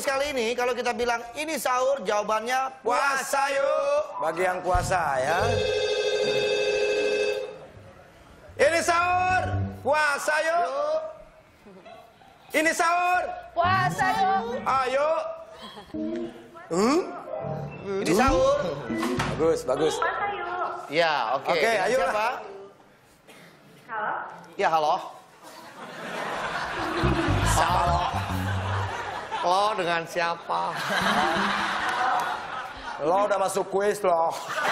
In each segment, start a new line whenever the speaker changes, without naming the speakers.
kuis kali ini, kalau kita bilang ini sahur, jawabannya puasa yuk.
Bagi yang puasa ya. Ini sahur, puasa yuk. Ini sahur,
Puasa yuk.
ayo.
Ini sahur.
Bagus, bagus.
Puasa yuk.
Ya, oke.
Oke,
Dengan
ayo lah.
siapa?
Halo.
Ya, halo. Halo. Lo dengan siapa?
Lo udah masuk kuis lo.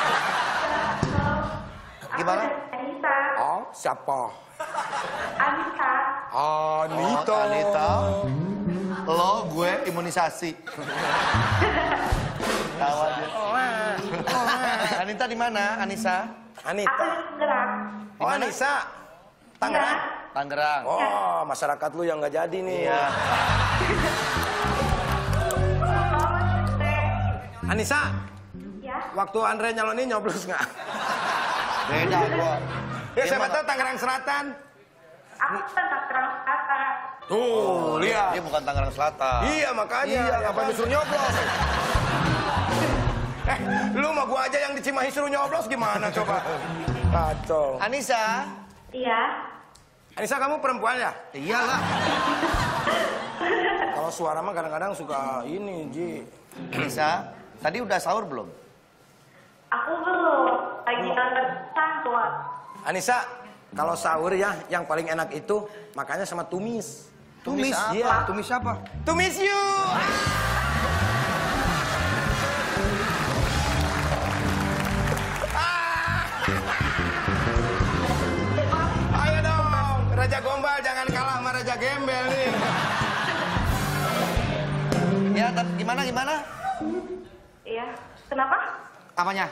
Gimana?
Anita.
Oh, siapa?
Anita.
Anita.
Oh, Anita. Lo, gue imunisasi. Tahu aja. Anita di mana? Anissa?
Anita.
Aku gerak.
Oh, Anissa. Tangerang.
Tangerang.
Oh, masyarakat lu yang nggak jadi nih.
Iya.
Anissa,
Ya.
waktu Andre nyalonin nyoblos nggak?
Beda gua.
Ya, siapa tahu Tangerang Selatan.
Aku tentang terang kata.
Tuh, lihat.
Dia bukan Tangerang Selatan.
Iya, makanya.
Iya,
Apa disuruh nyoblos? Lu mah gua aja yang di Cimahi suruh nyoblos gimana coba? Kacau.
Anissa?
Iya.
Anissa, kamu perempuan ya?
Iyalah.
Kalau suara mah kadang-kadang suka ini, Ji.
Anissa, tadi udah sahur belum?
Aku belum. Lagi nonton sahur.
Anissa, kalau sahur ya, yang paling enak itu makannya sama tumis.
Tumis apa?
Iya.
Tumis apa?
Tumis yuk! Ayo dong, Raja Gombal jangan kalah sama Raja Gembel nih.
Ya, gimana?
Iya. Kenapa?
Apanya?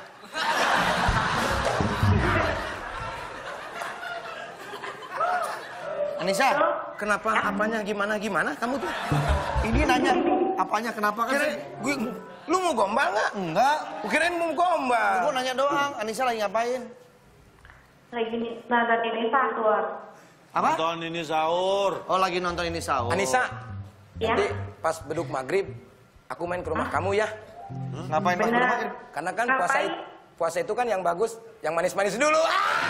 Anissa,
Kenapa? Apanya? Gimana? Kamu tuh?
ini nanya apanya kenapa kan?
Kirain, lu mau gombal nggak?
Enggak.
Kirain mau gombal.
Gue nanya doang. Anissa lagi ngapain?
Lagi nonton ini sahur.
Apa?
Nonton ini sahur.
Oh, lagi nonton ini sahur.
Anissa,
Ya.
nanti pas beduk maghrib, aku main ke rumah kamu ya.
Ngapain pas
Bener.
berumah?
Karena kan
Ngapain?
puasa itu kan yang bagus, yang manis-manis dulu.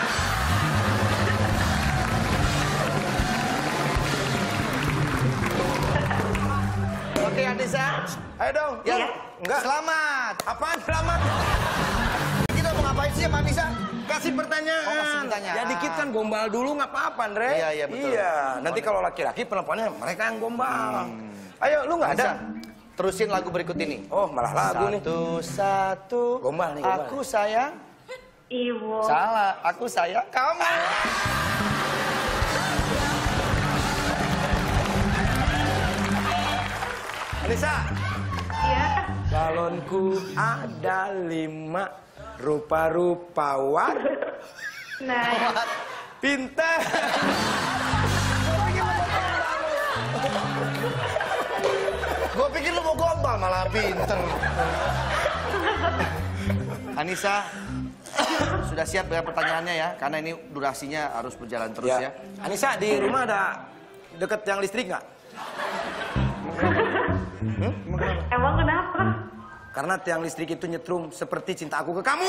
Oke, Anissa.
Ayo dong.
Ya,
Enggak.
selamat.
Apaan selamat?
Kita mau ngapain sih sama Anissa?
Kasih pertanyaan.
Oh, kasih pertanyaan.
Ya dikit kan gombal dulu nggak apa-apa, Andre.
Iya, betul.
Iya. Nanti kalau laki-laki penelponnya mereka yang gombal. Ayo, lu nggak ada?
Anissa, terusin lagu berikut ini.
Oh, malah lagu nih.
Satu.
Gombal nih, gombal.
Aku sayang.
Ibu.
Salah. Aku sayang kamu.
Anissa,
Iya.
balonku ada 5 rupa-rupawan
Nah.
pintar.
Gue pikir lu mau gombal malah pinter. Anissa, sudah siap dengan pertanyaannya ya? Karena ini durasinya harus berjalan terus ya.
Anissa, di rumah ada deket yang listrik nggak?
Emang kenapa?
Karena tiang listrik itu nyetrum seperti cinta aku ke kamu.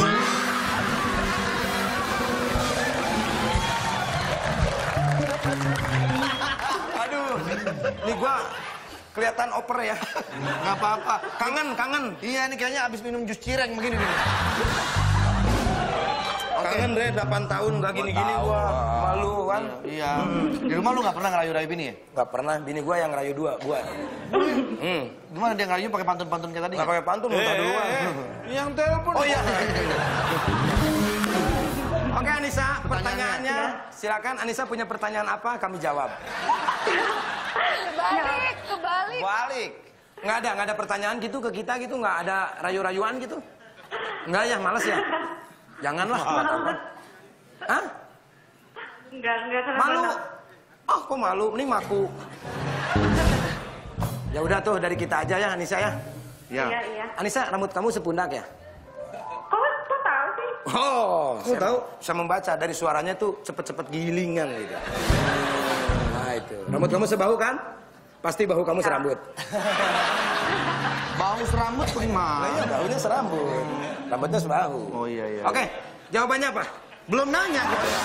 Aduh, ini gua kelihatan oper ya.
Nggak apa-apa.
Kangen.
Iya, ini kayaknya abis minum jus cireng begini nih.
Kangen, Dre, 8 tahun nggak gini-gini gua. Malu kan?
Iya. Di rumah lu nggak pernah ngerayu-rayu bini ya?
Nggak pernah, bini gua yang rayu gua.
Gimana dia ngerayu pakai pantun-pantun kayak tadi?
Nggak pakai pantun, muntah duluan.
Yang telepon.
Oh iya. Oke, Anissa, pertanyaannya. Silakan, Anissa punya pertanyaan apa? Kami jawab.
Kebalik.
Balik.
Nggak ada pertanyaan gitu ke kita gitu, nggak ada rayu-rayuan gitu. Nggak ya, males ya. Janganlah. Hah?
Enggak kenapa.
Malu? Oh, kok malu? Ini maku. Ya udah tuh dari kita aja ya, Anissa ya.
Ya.
Iya.
Anissa, rambut kamu sepundak ya?
Kok tahu sih?
Oh, saya tahu. Saya membaca dari suaranya tuh cepet-cepet gilingan gitu. Nah itu. Rambut kamu sebahu kan? Pasti bahu kamu serambut.
Bau serambut prima.
Nah, iya, bahunya serambut. Rambutnya sebahu.
Oh iya iya.
Oke, jawabannya apa?
Belum nanya.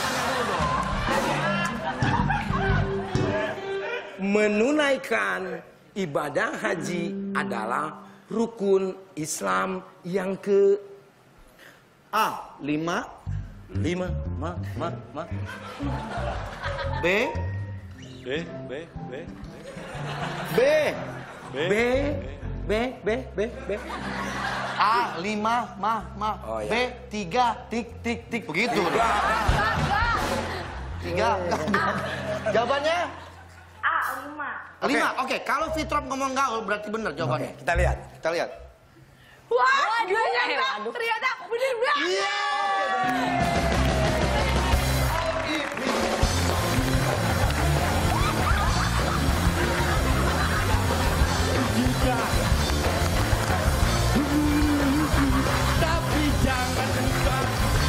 Menunaikan ibadah haji adalah rukun Islam yang ke
A. 5.
5.
B.
B.
B.
B.
A. 5.
Oh, iya.
B. 3. Tik. Begitu. 3. Jawabannya?
A. 5.
5. Oke, kalau Fitrop ngomong gaul berarti benar jawabannya.
Kita lihat.
Kita lihat.
Wah, dia nyata. Ternyata bener-bener.
Iya.
Tapi jangan lupa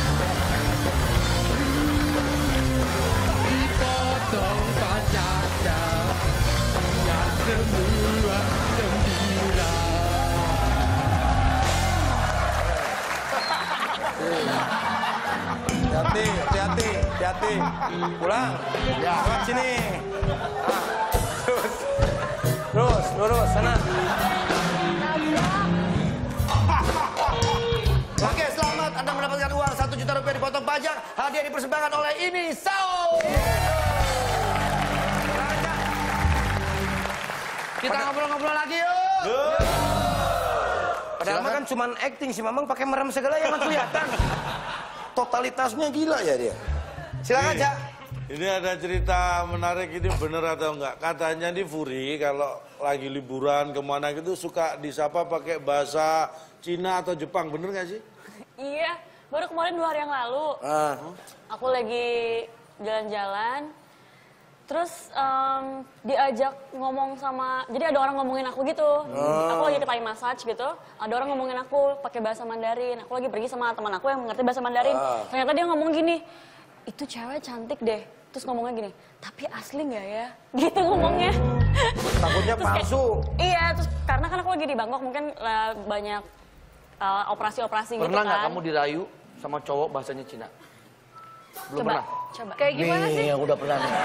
dipotong pajaknya biar semua gembira.
Hati-hati. Pulang. Ya, lewat sini. Nah. Lurus sana.
Oke, selamat Anda mendapatkan uang 1 juta rupiah dipotong pajak. Hadiah dipersembahkan oleh ini Sao. Kita ngobrol-ngobrol lagi yuk.
Padahal mah kan cuman acting, si Mamang pakai merem segala yang kelihatan. Totalitasnya gila ya dia.
Silakan, Cak.
Ini ada cerita menarik, ini bener atau enggak? Katanya nih Furi kalau lagi liburan kemana gitu suka disapa pakai bahasa Cina atau Jepang, bener nggak sih?
Iya, baru kemarin 2 hari yang lalu. Aku lagi jalan-jalan, terus diajak ngomong sama, jadi ada orang ngomongin aku gitu. Aku lagi ke Thai massage gitu, ada orang ngomongin aku pakai bahasa Mandarin. Aku lagi pergi sama teman aku yang mengerti bahasa Mandarin. Ternyata dia ngomong gini, itu cewek cantik deh. Terus ngomongnya gini, tapi asli nggak ya? Gitu ngomongnya.
Takutnya palsu.
Iya, terus karena kan aku lagi di Bangkok, mungkin banyak operasi-operasi gitu kan.
Pernah nggak kamu dirayu sama cowok bahasanya Cina? Belum pernah?
Coba.
Kayak gimana sih?
Nih, yang udah pernah nih.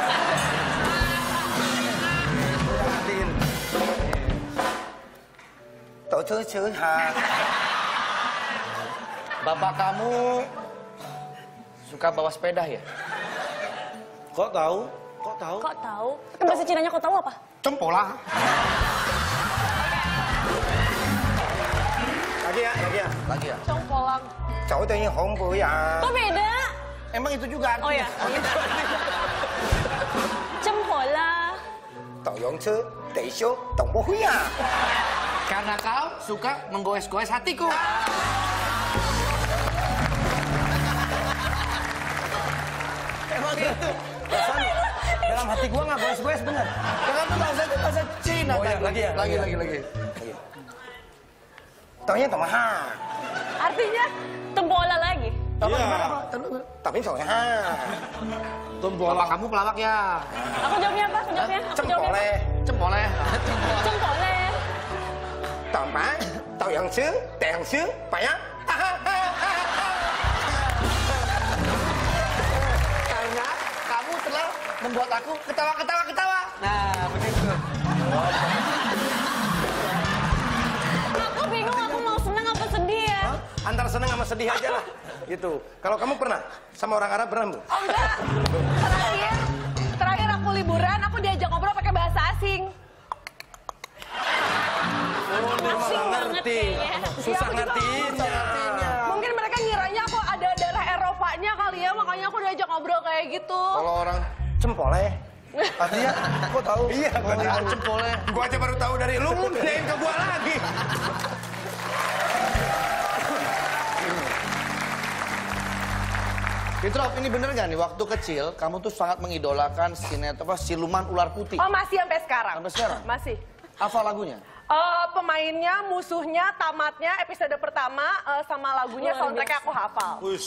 Bapak kamu suka bawa sepeda ya?
Kok tahu? Kok tahu?
Kok tahu? Tapi bahasa Cinanya kok tahu apa?
Cempola.
Lagi ya.
Lagi ya?
Congkolang.
Cowok tuh yang hong ya.
Kok beda?
Emang itu juga artinya?
Oh ya. Cempola.
Tau yang ce, tei xiu, tong bo hui ya.
Karena kau suka menggoes-goes hatiku. Emang gitu?
Dalam hati gua nggak goes-goes bener.
Jangan tuh bahasa Cina.
Oh, iya, lagi ya?
Lagi.
Taunya tong ha.
Artinya tempola lagi.
Iya.
Tapi tong ha.
Bapak kamu pelawak ya?
Aku jawabnya apa? Aku jawabnya.
Cempole.
Cempoleh.
Cempole.
Tong pa. Tau yang ce, tei yang ce, pa ya.
Karena kamu telah membuat aku ketawa. Nah, begitu.
Aku bingung aku mau senang apa sedih ya.
Antara seneng sama sedih aja lah. Gitu. Kalau kamu pernah sama orang Arab pernah, Bu?
Oh enggak. Terakhir aku liburan, aku diajak ngobrol pakai bahasa asing.
Asing banget kayaknya.
Susah ngertiinnya.
Mungkin mereka ngiranya aku ada darah Eropanya kali ya, makanya aku diajak ngobrol kayak gitu.
Kalau orang
Cempole.
artinya, kok tahu?
Iya, gua tahu.
Cempoleh.
Gua aja baru tahu dari lu pindahin ke gua lagi.
Fitrop, ini bener gak nih? Waktu kecil, kamu tuh sangat mengidolakan siluman ular putih.
Oh masih sampai sekarang?
Sampai sekarang?
Masih.
Apa lagunya?
Pemainnya, musuhnya, tamatnya, episode pertama, sama lagunya,
Luar
soundtracknya aku hafal.
Wis.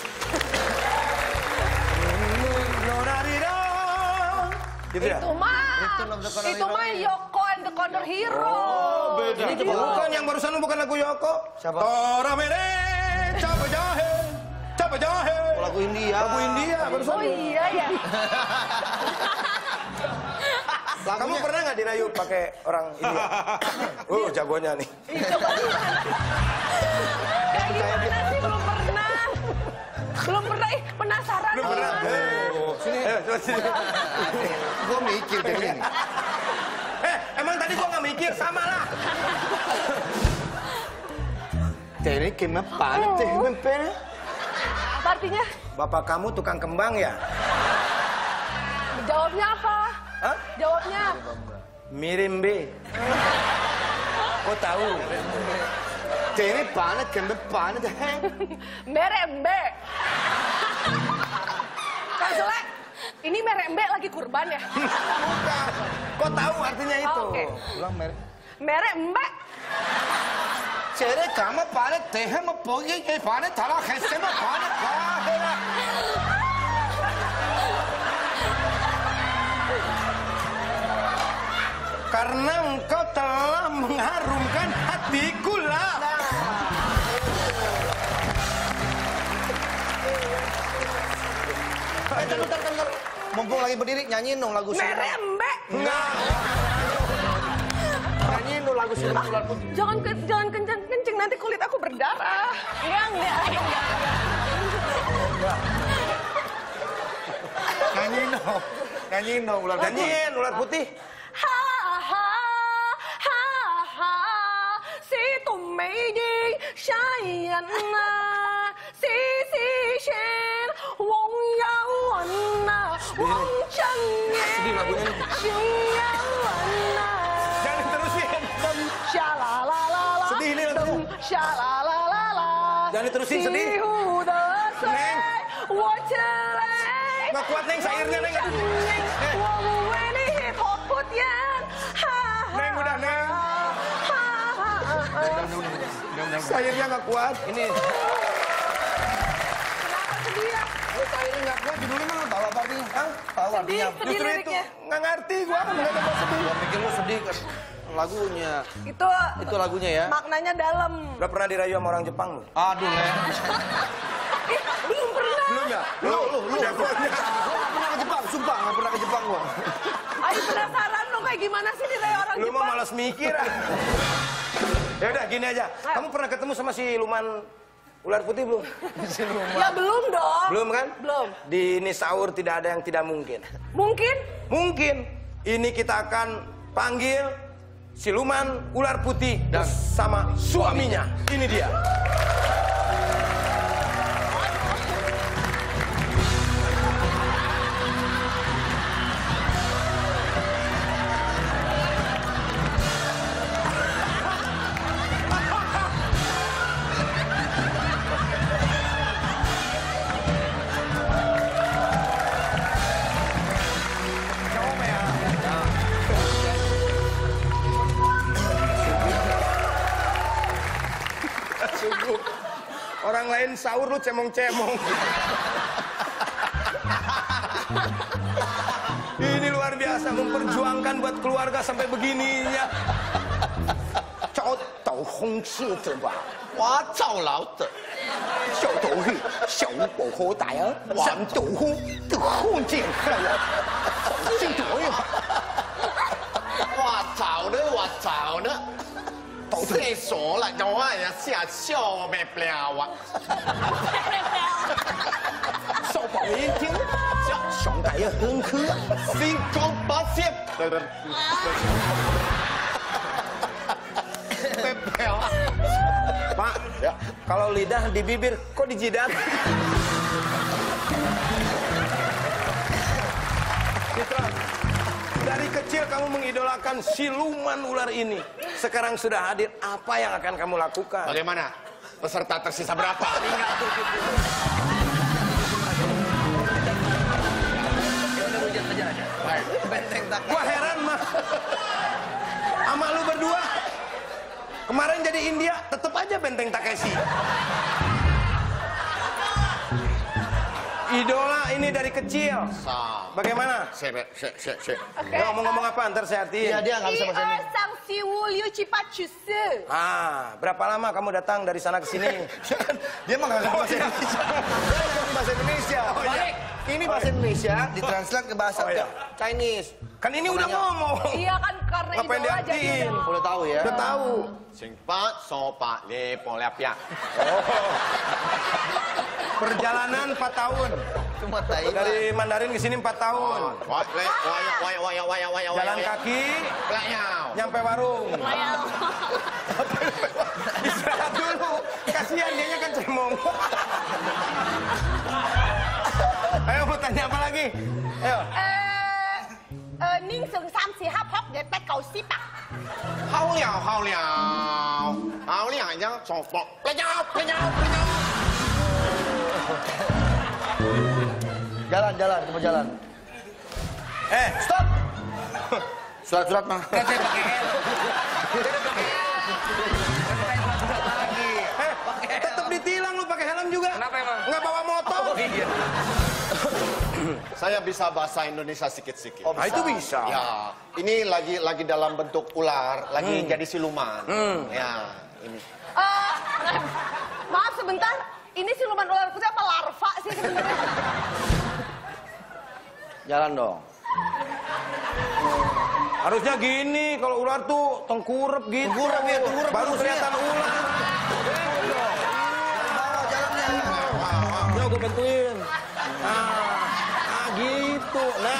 Gitu ya?
Itu mah Itu mah Yoko and the Condor Hero.
Oh, beda.
Ini bukan yang barusan bukan lagu Yoko.
Siapa?
Tora mere, capa jahe, capa jahe.
Lagu India.
Lagu India barusan.
Oh iya ya.
Kamu pernah nggak dirayu pakai orang India? Jagonya nih.
Kayak gimana sih belum pernah. Belum pernah, penasaran.
Belum pernah.
Sini.
Coba sini.
Gue mikir dari ini.
Emang tadi gua nggak mikir, sama lah.
Tere kenapa? Tere.
Apa artinya?
Bapak kamu tukang kembang ya?
Jawabnya apa?
Hah?
Jawabnya.
Mirimbe. Kok tahu?
Tere panas, kenapa?
Merembe. Kang Sule, ini merembe lagi kurban ya?
Bukan. Kok tahu artinya itu?
Oh, oke.
Ulang mere.
Merembe.
Tere kamu panas, teh mau pergi ke panas, taruh hese mau panas, kahera.
Karena engkau telah mengharumkan hatiku lah.
Bentar. Mumpung lagi berdiri, nyanyiin dong lagu Siluman.
Merembe.
Enggak.
Nyanyiin dong lagu Siluman Ular Putih.
Jangan kenceng nanti kulit aku berdarah. Enggak.
Nyanyiin dong ular putih.
Nyanyiin ular putih.
Ha ha ha ha. Si tu mei di shai yan na. Si shen wong yao wan na. Wong chang ye.
Sedih lagunya.
Xing yang wan na.
Jangan terusin.
Sha la la la la.
Sedih ini lagunya.
Sha la la la la.
Jangan diterusin, sedih. Neng. Nggak kuat, Neng, sairnya, Neng. Neng, udah, Neng. Sairnya nggak kuat. Ini.
Kenapa sedih ya?
Sairnya nggak kuat, judulnya mah tahu apa artinya? Tahu
Sedih,
artinya.
sedih
Justru itu
liriknya.
nggak ngerti gua. Nggak ada sedih.
Gua pikir lu sedih kan. Lagunya.
Itu
lagunya ya.
maknanya dalam.
Udah pernah dirayu sama orang Jepang lu?
Aduh, ya.
Belum pernah.
Belum ya?
Lu.
Jagonya.
Gua pernah ke Jepang, sumpah nggak pernah ke Jepang gua.
Ayo penasaran dong kayak gimana sih dirayu orang
Lu mah
Jepang.
malas mikir. Ya udah gini aja. Kamu pernah ketemu sama si Luman ular putih belum?
Ya belum dong.
Belum kan?
Belum.
Di Nisaur tidak ada yang tidak mungkin.
Mungkin.
Mungkin ini kita akan panggil siluman ular putih bersama suaminya. Ini dia. Orang lain sahur lu cemong-cemong. Ini luar biasa memperjuangkan buat keluarga sampai begininya. Cao tau hong shi de ba.
我造牢的。
小豆腐，小火火大呀，三豆腐的红剑海呀，真多呀！
我早呢，厕所啦，我呀下笑没了啊，
少保一听，小大呀很可爱。
星空八线，
Pak, ya. Kalau lidah di bibir, kok di jidat? Citra, dari kecil kamu mengidolakan siluman ular ini. Sekarang sudah hadir, apa yang akan kamu lakukan?
bagaimana? Peserta tersisa berapa?
Gua heran mah. Sama lu berdua. Kemarin jadi India, tetep aja benteng Takeshi. Idola ini dari kecil.
Sa.
Bagaimana?
Oke.
Mau ngomong apa? Ntar saya artiin.
Iya, dia nggak bisa bahasa Indonesia.
sang si Wulyu Cipacusu.
Berapa lama kamu datang dari sana ke sini?
Dia mah nggak bahasa Indonesia. Dia nggak bahasa Indonesia. Balik. Ini bahasa Indonesia ditranslate ke bahasa Chinese.
Kan ini udah ngomong.
Iya kan karena
Ngapain
idola jadi
diartiin?
udah.
Udah tahu ya.
Udah tahu.
Singpat, sopa, lepong, lepiak.
Perjalanan 4 tahun.
Cuma tai.
Dari Mandarin ke sini 4 tahun. Jalan kaki, nyampe warung. Istirahat dulu. Kasihan dianya kan cemong. Ayo mau tanya apa lagi? Ayo.
Ning sung sam si hap hok de pet kau si pak.
好了，好了，好了，让总统，不要，不要，不要。
Jalan, kita jalan.
Stop.
Surat-surat mah.
Tetap ditilang lu pakai helm juga. Kenapa emang? Nggak bawa motor.
Saya bisa bahasa Indonesia sikit-sikit.
Nah, itu bisa.
Ya, ini lagi dalam bentuk ular, lagi jadi siluman. Ya, ini.
Maaf sebentar, ini siluman ular putih apa larva sih sebenarnya?
Jalan dong.
Harusnya gini, kalau ular tuh tengkurap gitu.
Tengkurap ya, tengkurap.
Baru kelihatan ular.
Jalannya.
Ya, gue bantuin. Gitu.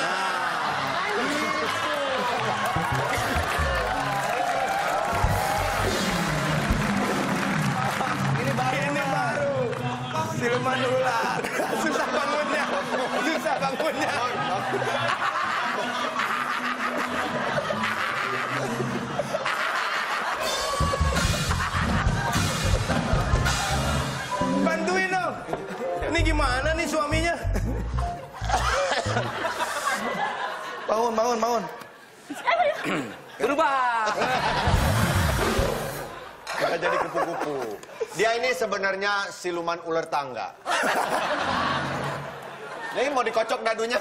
Ini baru. Siluman ular. Susah bangunnya. Bantuin dong. Ini gimana nih suaminya?
Bangun.
Berubah.
Nggak jadi kupu-kupu. Dia ini sebenarnya siluman ular tangga. Ini mau dikocok dadunya.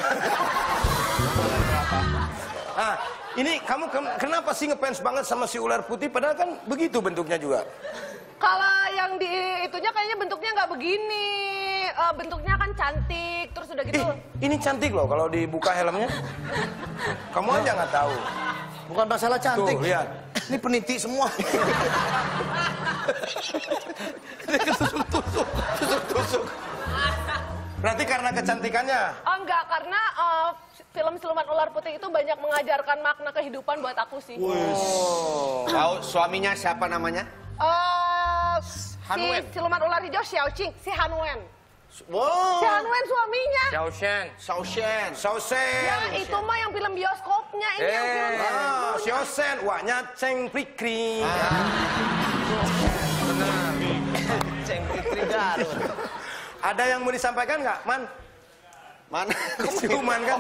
Ini kamu kenapa sih ngefans banget sama si ular putih? Padahal kan begitu bentuknya juga.
Kalau yang di itunya kayaknya bentuknya nggak begini. Bentuknya kan cantik, terus udah gitu.
Ini cantik loh kalau dibuka helmnya. Kamu aja nggak tahu.
Bukan masalah cantik.
Tuh, lihat.
Ini peniti semua. Tusuk-tusuk.
Berarti karena kecantikannya.
Oh enggak, karena film Siluman Ular Putih itu banyak mengajarkan makna kehidupan buat aku sih.
Tahu suaminya siapa namanya?
Si
Hanwen.
Siluman Ular Hijau Xiaoqing, si Hanwen.
Wow.
Si Hanwen suaminya.
Sausen.
Ya itu mah yang film bioskopnya, ini yang film
Xiaosen, waknya Ceng Prikri.
Ceng Fikri Garut.
Ada yang mau disampaikan nggak, Man?
Mana?
Ciuman kan?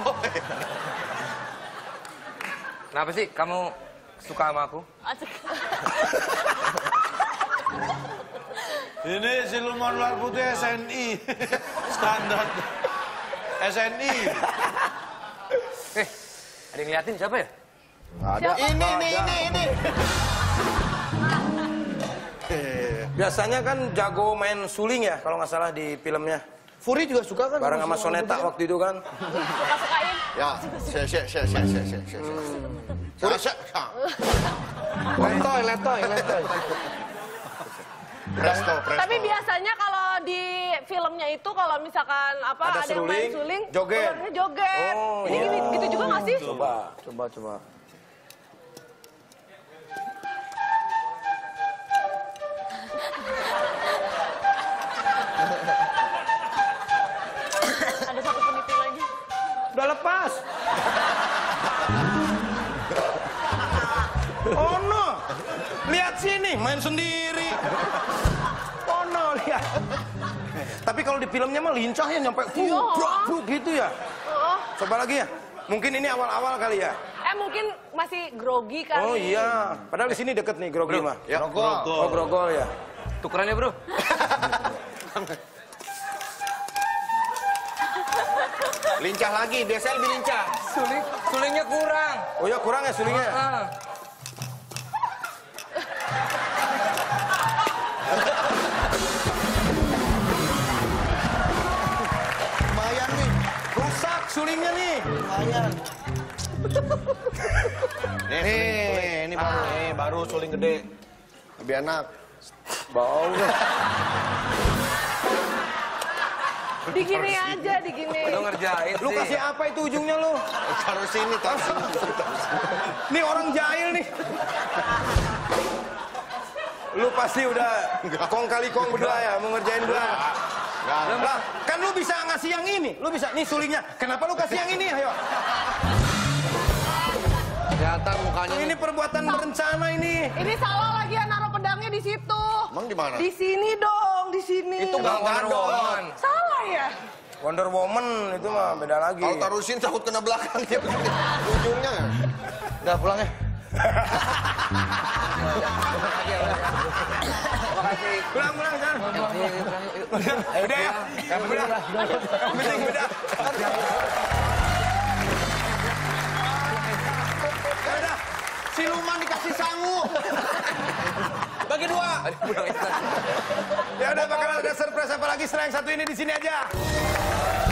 Kenapa sih kamu suka sama aku?
Asik.
Ini siluman ular putih SNI. Standar. SNI.
Ada yang ngeliatin siapa ya?
Ini.
Biasanya kan jago main suling ya, kalau nggak salah di filmnya.
Furi juga suka kan?
Bareng sama Soneta waktu itu kan.
Suka-sukain.
Ya,
Letoy.
Presto.
Tapi biasanya kalau di filmnya itu kalau misalkan
Ada
ada yang main
suling,
suling,
joget.
ularnya joget.
Oh,
Jadi gitu juga nggak sih?
Coba.
Ada satu peniti lagi.
Udah lepas. Oh no, lihat sini, main sendiri. Oh no, lihat. Tapi kalau di filmnya mah lincah ya, nyampe bruk gitu ya. Coba lagi ya. Mungkin ini awal-awal kali ya.
Mungkin masih grogi kali.
Oh iya, padahal di sini deket nih grogi mah.
Ya,
Oh grogol ya.
Tukeran ya bro.
lincah lagi, biasanya lebih lincah.
Sulingnya kurang.
Oh ya kurang ya sulingnya.
Lumayan nih,
Rusak sulingnya nih.
lumayan. Nih, ini baru, baru suling gede. Lebih enak. Bau.
Digini aja, digini.
Lu ngerjain
Lu
sih.
kasih apa itu ujungnya lu?
Taruh sini, taruh sini.
Nih orang jahil nih. Lu pasti udah kong kali kong berdua ya mau ngerjain gua. Lah, kan lu bisa ngasih yang ini. Lu bisa nih sulingnya. Kenapa lu kasih yang ini? Ayo.
Kelihatan mukanya.
Ini perbuatan berencana ini.
Ini salah lagi ya naruh pedangnya di situ.
Emang di mana?
Di sini dong, di sini.
Itu
Bang Wonder Woman.
Salah ya?
Wonder Woman itu mah beda lagi.
Kalau taruh sini takut kena belakangnya. Ujungnya.
Udah pulang ya. Pulang sana. Udah ya. Udah. Udah. Udah. Siluman dikasih sangu. Bagi dua. Ya udah bakalan ada surprise apa lagi setelah yang satu ini di sini aja.